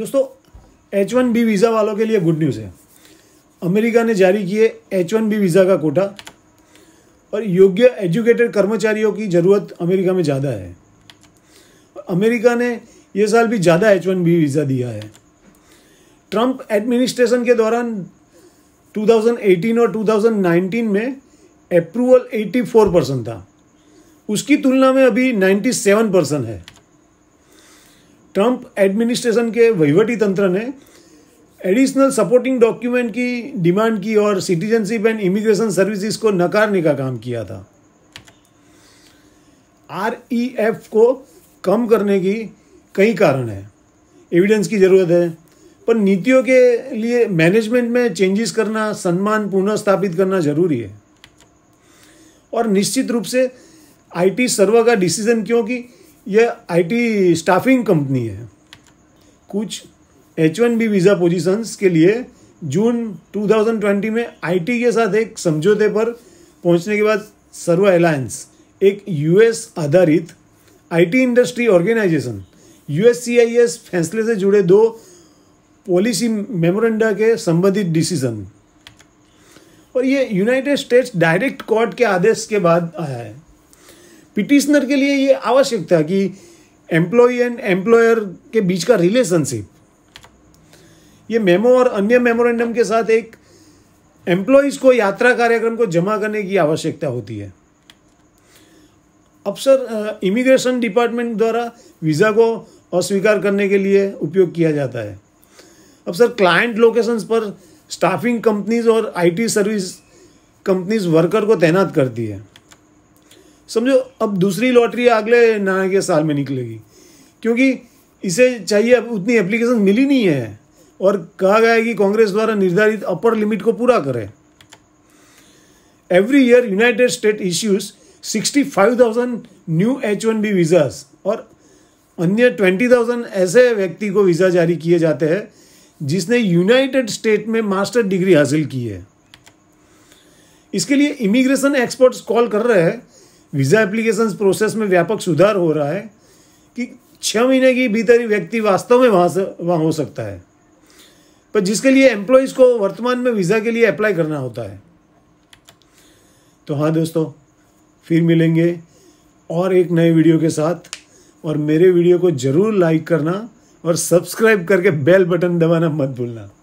दोस्तों, H1B visa वालों के लिए गुड न्यूज़ है। अमेरिका ने जारी किए H1B वीज़ा का कोटा और योग्य एजुकेटेड कर्मचारियों की ज़रूरत अमेरिका में ज़्यादा है। अमेरिका ने ये साल भी ज़्यादा H1B वीज़ा दिया है। ट्रंप एडमिनिस्ट्रेशन के दौरान 2018 और 2019 में अप्रूवल 84% था, उसकी तुलना में अभी 97% है। ट्रंप एडमिनिस्ट्रेशन के वहीवटी तंत्र ने एडिशनल सपोर्टिंग डॉक्यूमेंट की डिमांड की और सिटीजनशिप एंड इमिग्रेशन सर्विसेज को नकारने का काम किया था। REF को कम करने की कई कारण है, एविडेंस की ज़रूरत है, पर नीतियों के लिए मैनेजमेंट में चेंजेस करना, सम्मान पुनः स्थापित करना जरूरी है। और निश्चित रूप से IT सर्वर का डिसीजन, क्योंकि यह IT स्टाफिंग कंपनी है। कुछ H1B वीज़ा पोजीशंस के लिए जून 2020 में IT के साथ एक समझौते पर पहुंचने के बाद सर्व अलायंस, एक US आधारित IT इंडस्ट्री ऑर्गेनाइजेशन USCIS फैसले से जुड़े 2 पॉलिसी मेमोरेंडा के संबंधित डिसीजन, और ये यूनाइटेड स्टेट्स डायरेक्ट कोर्ट के आदेश के बाद आया है। पिटिशनर के लिए ये आवश्यक था कि एम्प्लॉय एंड एम्प्लॉयर के बीच का रिलेशनशिप, ये मेमो और अन्य मेमोरेंडम के साथ एक एम्प्लॉयज को यात्रा कार्यक्रम को जमा करने की आवश्यकता होती है। अक्सर इमिग्रेशन डिपार्टमेंट द्वारा वीज़ा को अस्वीकार करने के लिए उपयोग किया जाता है। अक्सर क्लाइंट लोकेशंस पर स्टाफिंग कंपनीज और IT सर्विस कंपनीज वर्कर को तैनात करती है। समझो अब दूसरी लॉटरी अगले नाने के साल में निकलेगी, क्योंकि इसे चाहिए अब उतनी एप्लीकेशन मिली नहीं है और कहा गया है कि कांग्रेस द्वारा निर्धारित अपर लिमिट को पूरा करें। Every year United State issues 65,000 new H1B visas और अन्य 20,000 ऐसे व्यक्ति को वीज़ा जारी किए जाते हैं जिसने यूनाइटेड स्टेट में मास्टर डिग्री हासिल की है। इसके लिए इमिग्रेशन एक्सपर्ट्स कॉल कर रहे हैं। वीज़ा एप्लीकेशन प्रोसेस में व्यापक सुधार हो रहा है कि 6 महीने के भीतर ही व्यक्ति वास्तव में वहाँ हो सकता है, पर जिसके लिए एम्प्लॉयज को वर्तमान में वीज़ा के लिए अप्लाई करना होता है। तो हाँ दोस्तों, फिर मिलेंगे और एक नए वीडियो के साथ, और मेरे वीडियो को ज़रूर लाइक करना और सब्सक्राइब करके बेल बटन दबाना मत भूलना।